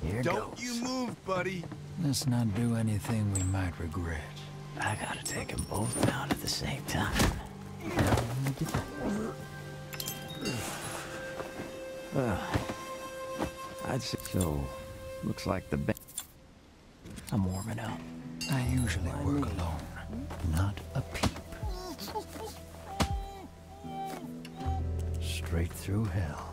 Here Don't goes. you move, buddy. Let's not do anything we might regret. I gotta take them both down at the same time. I'd say so. Looks like the band. I'm warming up. I usually work alone, not a peep. Straight through hell.